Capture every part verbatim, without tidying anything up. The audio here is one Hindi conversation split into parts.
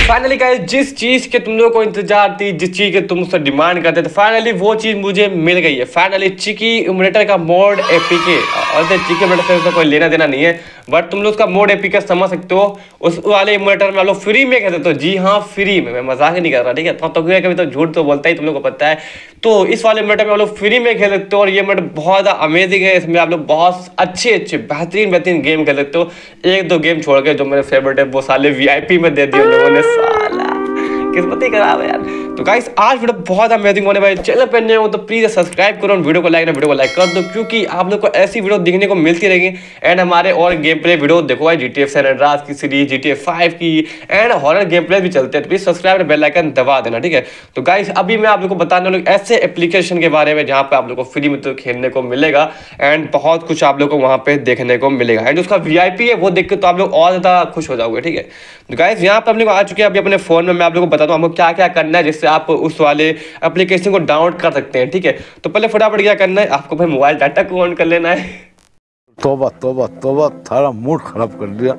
फाइनली गाइस, जिस चीज के तुम लोगों को इंतजार थी, जिस चीज के तुम उससे डिमांड करते थे, फाइनली वो चीज मुझे मिल गई है। फाइनली चिकी इम्यूलेटर का मोड एपीके, और चिकी इम्यूलेटर से कोई लेना देना नहीं है, बट तुम लोग उसका मोड एपीके समझ सकते हो। उस वाले इम्यूलेटर में आप लोग फ्री में कहते हो, जी हाँ फ्री में, मैं मजाक नहीं कर रहा, ठीक है। तो, तो कभी तो झूठ तो बोलता ही, तुम लोग को पता है। तो इस वाले इम्यूलेटर में आप लोग फ्री में खेल सकते हो, और ये इम्यूलेटर बहुत ज़्यादा अमेजिंग है। इसमें आप लोग बहुत अच्छे अच्छे बेहतरीन बेहतरीन गेम खेल सकते हो। एक दो गेम छोड़ के जो मेरे फेवरेट है वो साले वीआईपी में दे दिए उन लोगों ने, साला किस्मत ही खराब है यार। तो गाइस आज वीडियो बहुत अमेजिंग होने वाली है। चैनल पर नए हो तो प्लीज सब्सक्राइब करो, वीडियो को लाइक ना वीडियो को लाइक कर दो, क्योंकि आप लोग को ऐसी वीडियो देखने को मिलती रहेगी। एंड हमारे और गेम प्ले वीडियो देखो है, जीटीए सैन एंड्रेआस की सीरीज, जीटीए फाइव की, एंड हॉरर गेम प्ले भी चलते हैं। तो प्लीज सब्सक्राइब और बेल आइकन दबा देना, ठीक है। तो गाइस अभी मैं आप लोग को बताने वाला हूं ऐसे एप्लीकेशन के बारे में जहां पे आप लोग को फ्री में तो खेलने को मिलेगा, एंड बहुत कुछ आप लोग को वहां पे देखने को मिलेगा। एंड उसका वीआईपी है वो देख के तो आप लोग और ज्यादा खुश हो जाओगे, ठीक है। तो गाइस यहाँ पे आप लोग आ चुके हैं अभी अपने फोन में। मैं आप लोग को बताता हूँ आपको क्या क्या करना है जिससे आप उस वाले एप्लीकेशन को डाउनलोड कर सकते हैं, ठीक है। तो पहले फटाफट क्या करना है, आपको भाई मोबाइल डाटा को ऑन कर लेना है। तोबा तोबा तोबा, थारा मूड खराब कर दिया।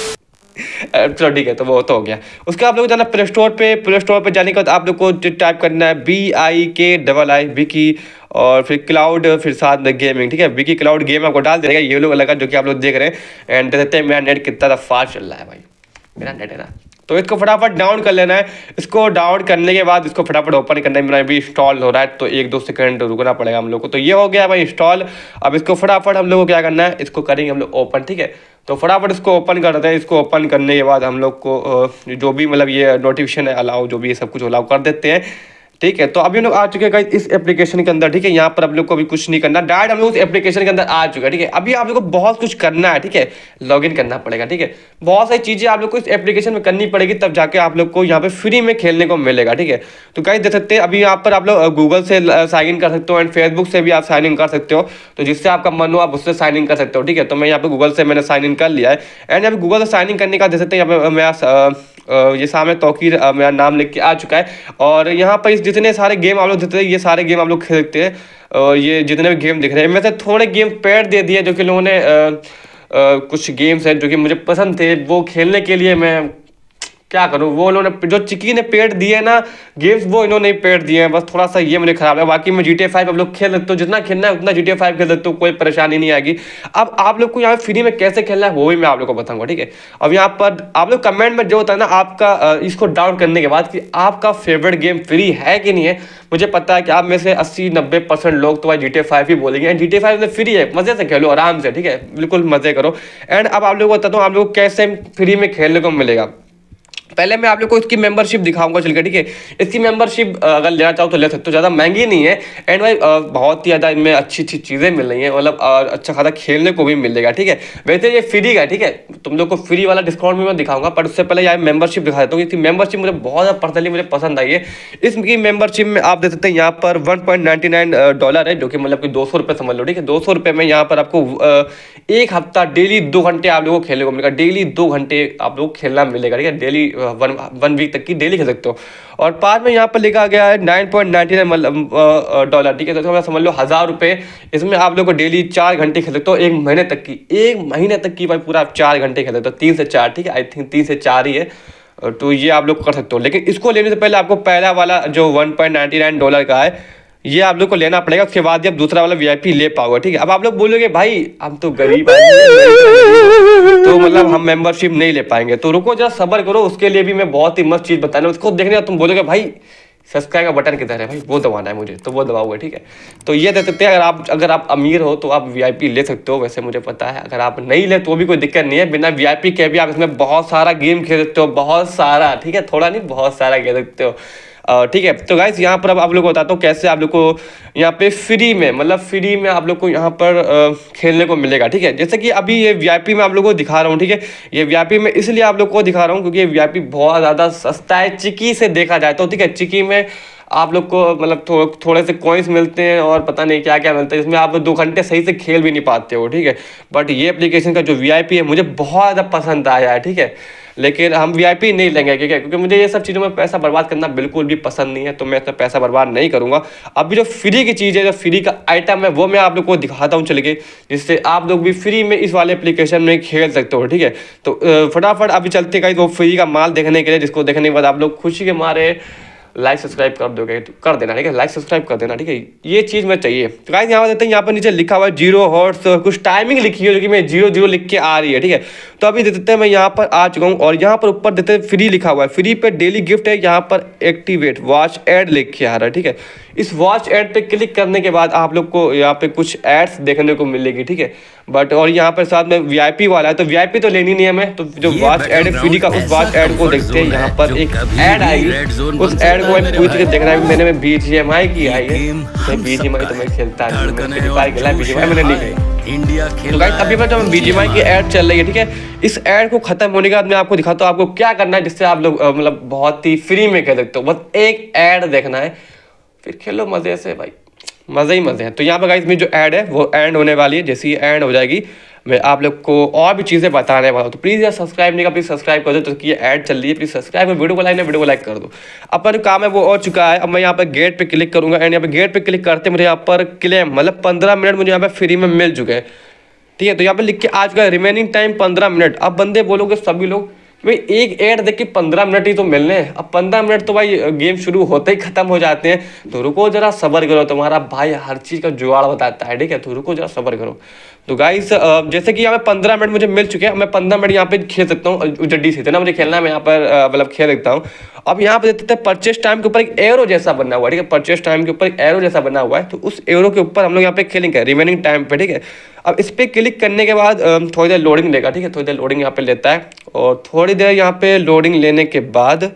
चलो ठीक है, तो वो तो हो गया। उसके आप लोग जाना प्ले स्टोर पे। प्ले स्टोर पे जाने के बाद आप लोग को टाइप करना है बी आई के डबल आई विकी, और फिर क्लाउड, फिर साथ में गेमिंग, ठीक है। विकी क्लाउड गेम आपको डाल देगा, ये लोग लगा जो कि आप लोग देख रहे हैं। एंड देखते हैं मेरा नेट कितना फास्ट चल रहा है भाई, मेरा नेट है ना। तो इसको फटाफट डाउन कर लेना है। इसको डाउन करने के बाद इसको फटाफट ओपन करना है। मेरा भी इंस्टॉल हो रहा है तो एक दो सेकंड रुकना पड़ेगा हम लोग को। तो ये हो गया भाई इंस्टॉल। अब इसको फटाफट हम लोग को क्या करना है, इसको करेंगे हम लोग ओपन, ठीक है। तो फटाफट इसको ओपन करते हैं। इसको ओपन करने के बाद हम लोग को जो भी मतलब ये नोटिफिकेशन है अलाउ, जो भी ये सब कुछ अलाउ कर देते हैं, ठीक है। तो अभी हम लोग आ चुके हैं इस एप्लीकेशन के अंदर, ठीक है। यहाँ पर आप लोग को अभी कुछ नहीं करना, डायरेक्ट हम लोग उस एप्लीकेशन के अंदर आ चुके हैं, ठीक है। अभी आप लोग को बहुत कुछ करना है, ठीक है। लॉगिन करना पड़ेगा, ठीक है। बहुत सारी चीजें आप लोग को इस एप्लीकेशन में करनी पड़ेगी, तब जाके आप लोग को यहाँ पे फ्री में खेलने को मिलेगा, ठीक है। तो गाइस देख सकते हैं अभी यहाँ पर आप लोग गूगल से साइन इन कर सकते हो, एंड फेसबुक से भी आप साइन इन कर सकते हो। तो जिससे आपका मन हो आप उससे साइन इन कर सकते हो, ठीक है। तो मैं यहाँ पे गूगल से मैंने साइन इन कर लिया है। एंड यहाँ पे गूगल से साइन इन करने का देख सकते हैं यहाँ पे मेरा ये सामने तौकीर मेरा नाम लिख के आ चुका है। और यहाँ पर जितने सारे गेम आप लोग देते हैं, ये सारे गेम आप लोग खेल सकते हैं। और ये जितने भी गेम दिख रहे हैं, इनमें से थोड़े गेम पेड दे दिए, जो कि लोगों ने आ, आ, कुछ गेम्स हैं जो कि मुझे पसंद थे, वो खेलने के लिए मैं क्या करूँ। वो इन्होंने जो चिकी ने पेड दिए ना गेम्स, वो इन्होंने पेड दिए हैं, बस थोड़ा सा ये मुझे खराब है। बाकी मैं जीटीए फाइव आप लोग खेल सकते हो, जितना खेलना है उतना जीटीए फाइव खेल सकते हो, कोई परेशानी नहीं आएगी। अब आप लोग को यहाँ फ्री में कैसे खेलना है वो भी मैं आप लोग को बताऊंगा, ठीक है। अब यहाँ पर आप लोग कमेंट में जो होता है ना आपका, इसको डाउन करने के बाद कि आपका फेवरेट गेम फ्री है कि नहीं है। मुझे पता है कि आप में से अस्सी नब्बे परसेंट लोग तो भाई जीटीए फाइव ही बोलेंगे, एंड जीटीए फाइव में फ्री है, मजे से खेलो आराम से, ठीक है, बिल्कुल मजे करो। एंड अब आप लोग को बताता हूँ आप लोग को कैसे फ्री में खेलने को मिलेगा। पहले मैं आप लोग को इसकी मेंबरशिप दिखाऊंगा चल के, ठीक है। इसकी मेंबरशिप अगर लेना चाहो तो ले सकते हो, ज़्यादा महंगी नहीं है। एंड भाई बहुत ही ज़्यादा इनमें अच्छी अच्छी चीज़ें मिल रही हैं, मतलब अच्छा खासा खेलने को भी मिलेगा, ठीक है। वैसे ये फ्री का, ठीक है। तुम लोग को फ्री वाला डिस्काउंट भी मैं दिखाऊंगा, पर उससे पहले यार मेंबरशिप दिखा देता हूँ। इसकी मेंबरशिप मुझे बहुत ज़्यादा पर्सनली मुझे पसंद आई है। इसकी मेंबरशिप में आप देख सकते हैं यहाँ पर one point ninety nine dollar है, जो कि मतलब कि दो सौ रुपये समझ लो, ठीक है। दो सौ रुपये में यहाँ पर आपको एक हफ्ता डेली दो घंटे आप लोगों को खेलने को मिलेगा। डेली दो घंटे आप लोग खेलना मिलेगा, ठीक है। डेली वन वन वीक तक की डेली खेल सकते हो। और पास में यहाँ पर लिखा गया है नाइन पॉइंट नाइन्टी नाइन मतलब डॉलर, ठीक है। तो समझ लो हजार रुपये, इसमें आप लोग को डेली चार घंटे खेल सकते हो, एक महीने तक की, एक महीने तक की भाई पूरा आप चार घंटे खेल सकते हो, तीन से चार, ठीक है। आई थिंक तीन से चार ही है, तो ये आप लोग कर सकते हो। लेकिन इसको लेने से पहले आपको पहला वाला जो one point ninety nine dollar का है ये आप लोग को लेना पड़ेगा, उसके बाद ही आप दूसरा वाला वीआईपी ले पाओगे, ठीक है। अब आप लोग बोलोगे भाई हम तो गरीब आदमी तो मतलब हम मेंबरशिप नहीं ले पाएंगे, तो रुको जरा सब्र करो, उसके लिए भी मैं बहुत ही मस्त चीज़ बताना। उसको देखने तुम बोलोगे भाई सब्सक्राइब का बटन किधर है भाई, वो दबाना है मुझे, तो वो दबाओगे, ठीक है। तो ये दे सकते हैं, अगर आप अगर आप अमीर हो तो आप वीआईपी ले सकते हो, वैसे मुझे पता है। अगर आप नहीं ले तो भी कोई दिक्कत नहीं है, बिना वीआईपी के भी आप इसमें बहुत सारा गेम खेल सकते हो, बहुत सारा, ठीक है। थोड़ा नहीं बहुत सारा खेल सकते हो, ठीक है। तो गाइस यहाँ पर अब आप लोग को बताता हूँ कैसे आप लोग को यहाँ पे फ्री में, मतलब फ्री में आप लोग को यहाँ पर आ, खेलने को मिलेगा, ठीक है। जैसे कि अभी ये वीआईपी में आप लोग को दिखा रहा हूँ, ठीक है। ये वीआईपी में इसलिए आप लोग को दिखा रहा हूँ क्योंकि ये वीआईपी बहुत ज़्यादा सस्ता है चिकी से देखा जाए तो, ठीक है। चिकी में आप लोग को मतलब थो, थोड़े से कॉइन्स मिलते हैं और पता नहीं क्या क्या मिलता है, जिसमें आप दो घंटे सही से खेल भी नहीं पाते हो, ठीक है। बट ये एप्लीकेशन का जो वीआईपी है मुझे बहुत ज़्यादा पसंद आया है, ठीक है। लेकिन हम वीआईपी नहीं लेंगे, ठीक है, क्योंकि मुझे ये सब चीज़ों में पैसा बर्बाद करना बिल्कुल भी पसंद नहीं है, तो मैं इसमें पैसा बर्बाद नहीं करूँगा। अभी जो फ्री की चीज़ है, जो फ्री का आइटम है, वो मैं आप लोग को दिखाता हूँ चल के, जिससे आप लोग भी फ्री में इस वाले एप्लीकेशन में खेल सकते हो, ठीक है। तो फटाफट अभी चलते गए वो फ्री का माल देखने के लिए, जिसको देखने के बाद आप लोग खुशी के मारे लाइक सब्सक्राइब कर दोगे, तो कर देना, ठीक है, लाइक सब्सक्राइब कर देना, ठीक है। ये चीज़ में चाहिए। तो गाइस यहाँ पर देते हैं, यहाँ पर नीचे लिखा हुआ है जीरो हॉर्स, कुछ टाइमिंग लिखी है जो कि मैं जीरो जीरो लिख के आ रही है, ठीक है। तो अभी देते हैं, मैं यहाँ पर आ चुका हूँ और यहाँ पर ऊपर देते हैं फ्री लिखा हुआ है, फ्री पे डेली गिफ्ट है, यहाँ पर एक्टिवेट वॉच एड लिख के आ रहा है, ठीक है। इस वॉच एड पे क्लिक करने के बाद आप लोग को यहाँ पे कुछ एड्स देखने को मिलेगी, ठीक है। बट और यहाँ पर साथ में वीआईपी वाला है, तो वीआईपी तो लेनी नहीं है हमें, तो जो वॉच एड है फ्री का, उस वॉच एड को देखते हैं। यहाँ पर एक एड आएगी, उस एड को मैं पूछ के देखना है। मैंने में बीजीएमआई की आई है, मैं बीजीएमआई तो मैं खेलता नहीं, मैंने बीजीएमआई मैंने नहीं खेली इंडिया खेल। तो गाइस अभी जो बीजीएमआई की एड चल रही है, ठीक है, इस एड को खत्म होने के बाद मैं आपको दिखाता हूँ आपको क्या करना है, जिससे आप लोग मतलब बहुत ही फ्री में खेल सकते हो। बस एक एड देखना है, फिर खेलो मजे से भाई, मजे ही मजे हैं। तो यहाँ पर गाइस में जो ऐड है वो एंड होने वाली है, जैसे ही एंड हो जाएगी मैं आप लोग को और भी चीज़ें बताने वाला हूँ। तो प्लीज़ यार सब्सक्राइब नहीं का प्लीज़ सब्सक्राइब कर दो, तो ये ऐड चल रही है, प्लीज़ सब्सक्राइब कर, वीडियो को लाइक नहीं वीडियो को लाइक कर दो। अपन काम है वो हो चुका है। अब मैं यहाँ पर गेट पे क्लिक करूँगा एंड यहाँ पे गेट पे क्लिक करते मुझे यहाँ पर क्लेम मतलब पंद्रह मिनट मुझे यहाँ पे फ्री में मिल चुके हैं, ठीक है। तो यहाँ पे लिख के आ चुका है रिमेनिंग टाइम पंद्रह मिनट। अब बंदे बोलोगे सभी लोग भाई एक ऐड देख के पंद्रह मिनट ही तो मिलने हैं, अब पंद्रह मिनट तो भाई गेम शुरू होते ही खत्म हो जाते हैं, तो रुको जरा सब्र करो, तुम्हारा भाई हर चीज़ का जुगाड़ बताता है, ठीक है। तो रुको जरा सब्र करो। तो गाइस जैसे कि यहाँ पे पंद्रह मिनट मुझे मिल चुके हैं, मैं पंद्रह मिनट यहाँ पे खेल सकता हूँ, जड्डी से ना मुझे खेलना है, मैं यहाँ पर मतलब खेल सकता हूँ। अब यहाँ पे देते हैं परचेस टाइम के ऊपर एक एरो जैसा बना हुआ है, ठीक है, परचेस टाइम के ऊपर एक एरो जैसा बना हुआ है, तो उस एरो के ऊपर हम लोग यहाँ पे खेलेंगे रिमेनिंग टाइम पे, ठीक है। अब इस पर क्लिक करने के बाद थोड़ी देर लोडिंग लेगा, ठीक है, थोड़ी देर लोडिंग यहाँ पे लेता है और थोड़ी देर यहाँ पे लोडिंग लेने के बाद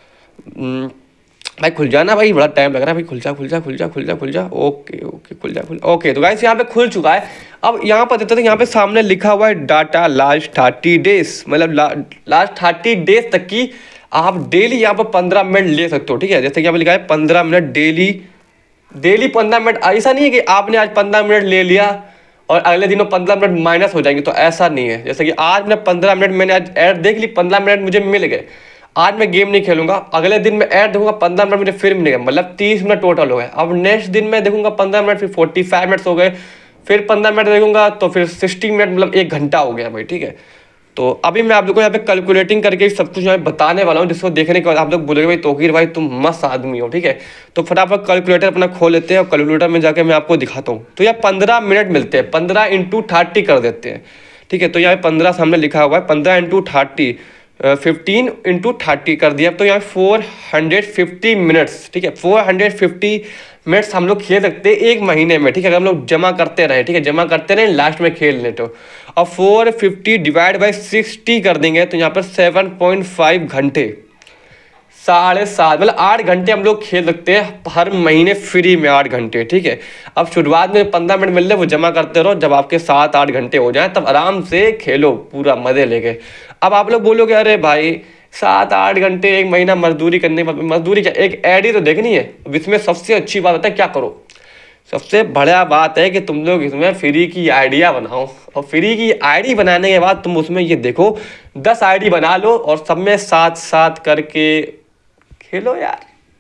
भाई खुल जाना भाई, बड़ा टाइम लग रहा है भाई, खुल जा खुल जा खुल जा खुल जा खुल जा ओके ओके खुल जा खुल ओके। तो गाइस यहाँ पे खुल चुका है। अब यहाँ पर देते थे, यहाँ पे सामने लिखा हुआ है डाटा लास्ट थर्टी डेज, मतलब ला, लास्ट थर्टी डेज तक की आप डेली यहाँ पर पंद्रह मिनट ले सकते हो, ठीक है। जैसे कि यहाँ पे लिखा है पंद्रह मिनट डेली, डेली पंद्रह मिनट। ऐसा नहीं है कि आपने आज पंद्रह मिनट ले लिया और अगले दिनों पंद्रह मिनट माइनस हो जाएंगे, तो ऐसा नहीं है। जैसे कि आज मैं पंद्रह मिनट मैंने आज ऐड देख ली, पंद्रह मिनट मुझे मिल गए, आज मैं गेम नहीं खेलूंगा, अगले दिन मैं ऐड देखूंगा पंद्रह मिनट मुझे फिर मिलेगा, मतलब तीस मिनट टोटल हो गए। अब नेक्स्ट दिन मैं देखूंगा पंद्रह मिनट, फिर फोर्टी फाइव मिनट्स हो गए, फिर पंद्रह मिनट देखूंगा तो फिर सिक्सटी मिनट, मतलब एक घंटा हो गया भाई, ठीक है। तो अभी मैं आप लोगों को यहाँ पे कैलकुलेटिंग करके सब कुछ यहाँ पे बताने वाला हूँ, जिसको देखने के बाद आप लोग बोलोगे भाई तोकीर भाई तुम मस्त आदमी हो, ठीक है। तो फटाफट कैलकुलेटर अपना खोल लेते हैं और कैलकुलेटर में जाके मैं आपको दिखाता हूँ। तो यहाँ पंद्रह मिनट मिलते हैं, पंद्रह इंटू थर्टी कर देते हैं, ठीक है। तो यहाँ पंद्रह सामने लिखा हुआ है, पंद्रह into thirty fifteen into thirty कर दिया, तो यहाँ फोर हंड्रेड फिफ्टी मिनट्स, ठीक है, फोर हंड्रेड फिफ्टी मिनट्स हम लोग खेल सकते हैं एक महीने में, ठीक है। अगर हम लोग जमा करते रहे, ठीक है, जमा करते रहे लास्ट में खेल लें तो। अब four fifty divide by sixty कर देंगे तो यहाँ पर सेवन पॉइंट फाइव घंटे, साढ़े सात मतलब आठ घंटे हम लोग खेल सकते हैं हर महीने फ्री में, आठ घंटे, ठीक है। अब शुरुआत में पंद्रह मिनट मिल रहे वो जमा करते रहो, जब आपके सात आठ घंटे हो जाए तब आराम से खेलो पूरा मजे लेके। अब आप लोग बोलोगे अरे भाई सात आठ घंटे एक महीना मजदूरी करने, मजदूरी क्या, एक ऐड ही तो देखनी है। अब इसमें सबसे अच्छी बात होता है क्या करो, सबसे बढ़िया बात है कि तुम लोग इसमें फ्री की आइडिया बनाओ, और फ्री की आईडी बनाने के बाद तुम उसमें ये देखो दस आईडी बना लो और सब में साथ साथ करके खेलो यार,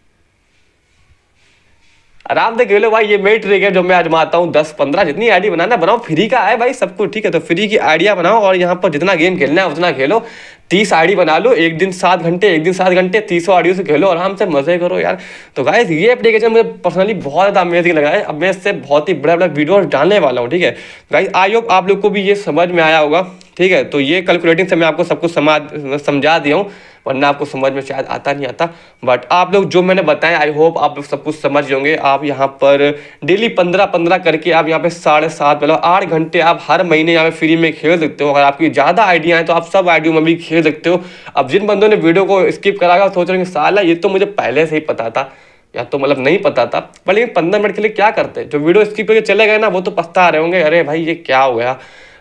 आराम से खेलो भाई। ये मेरी ट्रिक है जो मैं आजमाता हूँ, दस पंद्रह जितनी आईडी बनाना बनाओ, फ्री का है भाई सब कुछ, ठीक है। तो फ्री की आइडिया बनाओ और यहाँ पर जितना गेम खेलना है उतना खेलो, तीस आईडी बना लो, एक दिन सात घंटे एक दिन सात घंटे तीसों आईडी से खेलो, आराम से मजे करो यार। तो गाइस ये एप्लीकेशन मुझे पर्सनली बहुत ज़्यादा अमेजिंग लगा है। अब मैं इससे बहुत ही बड़ा बड़ा वीडियो डालने वाला हूँ, ठीक है गाइस। आई होप आप लोग को भी ये समझ में आया होगा, ठीक है। तो ये कैलकुलेटिंग से मैं आपको सब कुछ समझ समझा दिया हूँ, वरना आपको समझ में शायद आता नहीं आता, बट आप लोग जो मैंने बताया आई होप आप लोग सब कुछ समझ होंगे। आप यहाँ पर डेली पंद्रह पंद्रह करके आप यहाँ पे साढ़े सात मतलब आठ घंटे आप हर महीने यहाँ पे फ्री में खेल सकते हो। अगर आपकी ज़्यादा आइडिया है तो आप सब आइडियो में भी खेल सकते हो। अब जिन बंदों ने वीडियो को स्किप करा सोच रहे हैं साला ये तो मुझे पहले से ही पता था, या तो मतलब नहीं पता था, पर लेकिन पंद्रह मिनट के लिए क्या करते, जो वीडियो स्किप करके चले गए ना वो तो पछता रहे होंगे, अरे भाई ये क्या हो गया।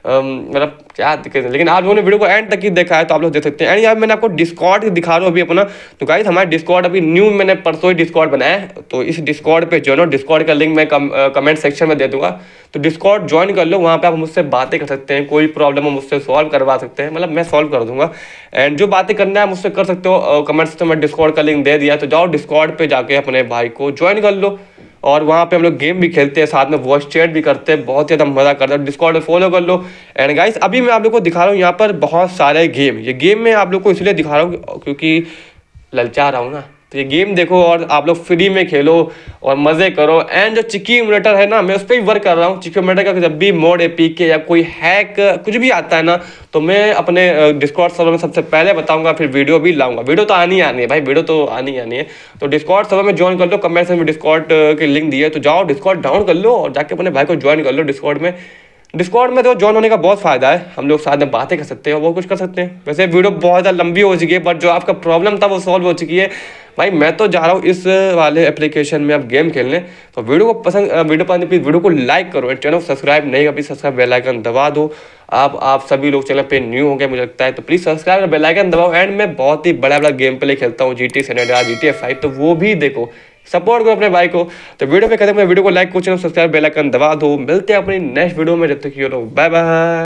मतलब क्या दिक्कत है, लेकिन आप लोगों ने वीडियो को एंड तक ही देखा है तो आप लोग देख सकते हैं। एंड यार मैंने आपको डिस्कॉर्ड दिखा रहा हूँ अभी अपना। तो गाइस हमारा डिस्कॉर्ड अभी न्यू मैंने परसों ही डिस्कॉर्ड बनाया है, तो इस डिस्कॉर्ड पे जो है ना, डिस्कॉर्ड का लिंक मैं कम, कमेंट सेक्शन में दे दूंगा, तो डिस्कॉर्ड ज्वाइन कर लो। वहाँ पे आप मुझसे बातें कर सकते हैं, कोई प्रॉब्लम हो मुझसे सॉल्व करवा सकते हैं, मतलब मैं सॉल्व कर दूंगा। एंड जो बातें करना है मुझसे कर सकते हो कमेंट्स, तो मैं डिस्कॉर्ड का लिंक दे दिया, तो जाओ डिस्कॉर्ड पे जाके अपने भाई को ज्वाइन कर लो। और वहाँ पे हम लोग गेम भी खेलते हैं, साथ में वॉइस चैट भी करते हैं, बहुत ज़्यादा मज़ा करते हैं। डिस्कॉर्ड में फॉलो कर लो। एंड गाइस अभी मैं आप लोग को दिखा रहा हूँ यहाँ पर बहुत सारे गेम। ये गेम मैं आप लोग को इसलिए दिखा रहा हूँ क्योंकि ललचा रहा हूँ ना, तो ये गेम देखो और आप लोग फ्री में खेलो और मज़े करो। एंड जो चिकी इमुलेटर है ना, मैं उस पर ही वर्क कर रहा हूँ। चिकी इमुलेटर का जब भी मोड एपी के या कोई हैक कुछ भी आता है ना, तो मैं अपने डिस्कॉर्ड सर्वर में सबसे पहले बताऊंगा, फिर वीडियो भी लाऊंगा। वीडियो तो आनी आनी है भाई, वीडियो तो आनी आनी है। तो डिस्कॉर्ड सर्वर में ज्वाइन कर लो, कमेंट में डिस्कॉर्ड के लिंक दिए, तो जाओ डिस्कॉर्ड डाउन कर लो और जाके अपने भाई को ज्वाइन कर लो डिस्कॉर्ड में। डिस्कॉर्ड में तो ज्वाइन होने का बहुत फायदा है, हम लोग साथ में बातें कर सकते हैं और वो कुछ कर सकते हैं। वैसे वीडियो बहुत ज़्यादा लंबी हो चुकी है, बट जो आपका प्रॉब्लम था वो सॉल्व हो चुकी है भाई। मैं तो जा रहा हूँ इस वाले एप्लीकेशन में अब गेम खेलने। तो वीडियो को पसंद वीडियो पसंद प्लीज़ वीडियो को लाइक करो, चैनल को सब्सक्राइब नहीं अभी सब्सक्राइब बेल आइकन दबा दो। आप आप सभी लोग चैनल पे न्यू हो गए मुझे लगता है, तो प्लीज़ सब्सक्राइब और बेल आइकन दबाओ। एंड मैं बहुत ही बड़ा बड़ा गेम प्ले खेलता हूँ, G T San Andreas, G T A five, तो वो भी देखो, सपोर्ट करो अपने भाई को। तो वीडियो पे कहते हैं वीडियो को लाइक करो, चैनल सब्सक्राइब बेल आइकन दबा दो। मिलते हैं अपनी नेक्स्ट वीडियो में, जब तक ये लोग बाय बाय।